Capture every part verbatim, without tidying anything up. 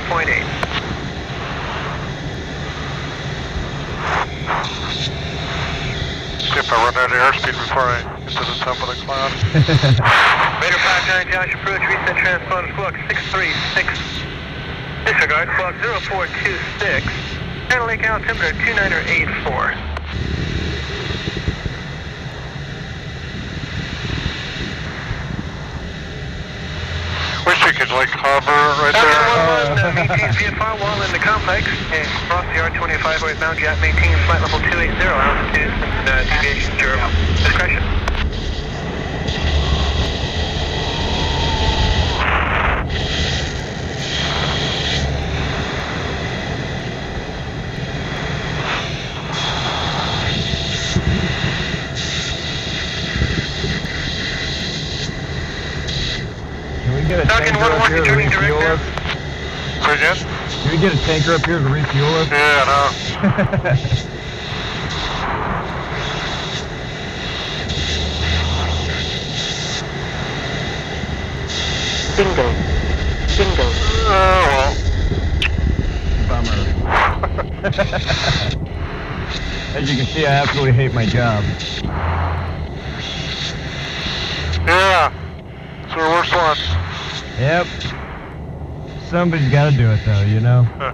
point eight. See if I run out of airspeed before I get to the top of the cloud. Radar five nine, Josh, approach, reset transponder, squawk six three six. Disregard, squawk zero four two six. Channel Lake altimeter two niner eight four. Wish you could like hover right there. Falcon one one, maintain V F R wall in the complex. And cross the R twenty-five westbound jet, maintain flight level two eighty, altitude and uh, deviation to your discretion. Get a Falcon tanker up here to refuel us? Say again? Can we get a tanker up here to refuel us? Yeah, no. Bingo. Bingo. Oh, well. Bummer. As you can see, I absolutely hate my job. Yeah. It's our worst one. Yep. Somebody's got to do it, though, you know? Huh.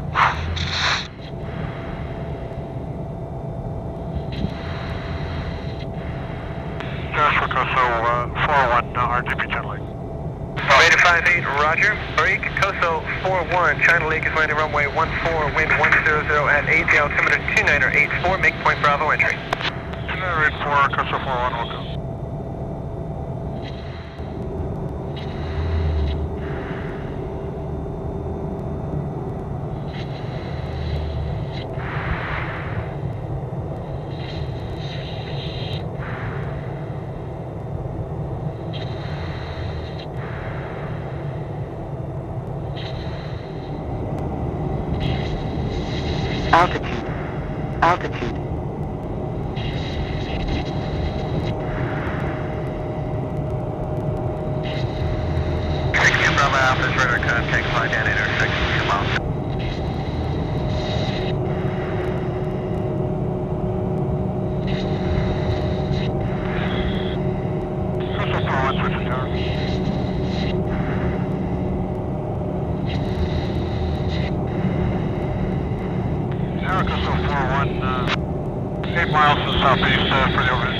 Josh, we'll go so uh, four one, uh, R G B ten Lake. Radar five eight, roger. Break, Coso four one, China Lake is landing runway one four, wind one hundred at eight, the altimeter two niner eight four, make point Bravo entry. two niner eight four, Coso four one, we'll go. Altitude. Altitude. Bravo Alpha is radar contact, flight down intersection, come on. Coastal four one, switching tower. Coastal four one, uh, eight miles to the southeast uh, for the overhead.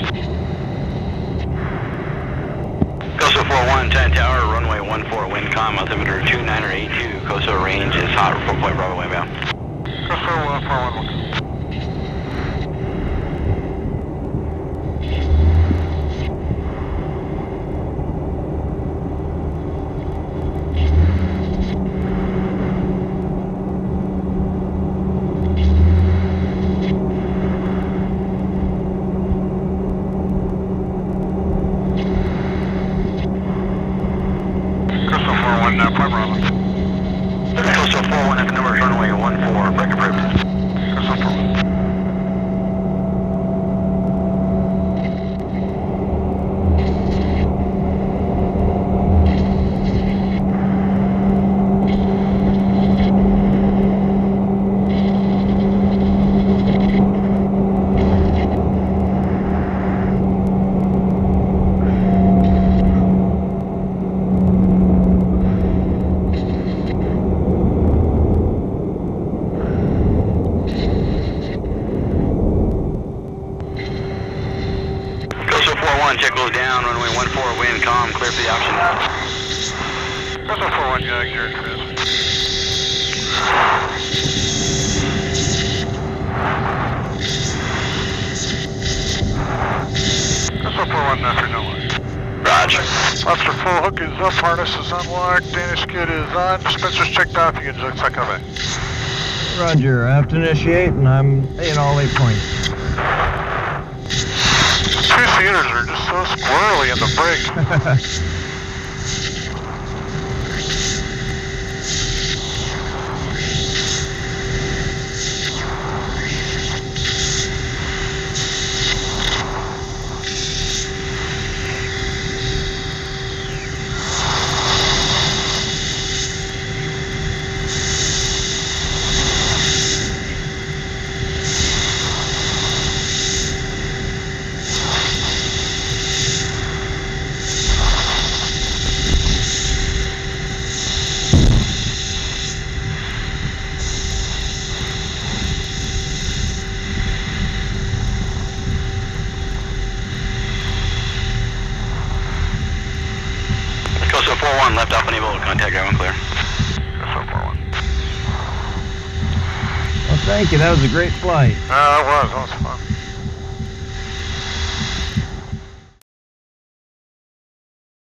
Coastal four one, ten tower, runway one four, wind calm, altimeter two niner eight two, Coastal range is hot, four point Bravo inbound. Coastal uh, four one, we'll go. Now, Point Bravo. Coastal four one, F numbers, runway one four, break approved. Coastal four one. Check low down, runway one four, wind calm, clear for the option. Coastal four one, yeah, you're clear. Coastal four one, after no line. Roger. Lobster full hook is up, harness is unlocked, Danish skid is on, dispenser's checked off, you can just check on me. Roger, I have to initiate, and I'm in all eight points. Two theaters are just so squirrely in the brig. four one, left off unable to contact ground clear. Coastal four one. Well, thank you. That was a great flight. Uh, that was, that was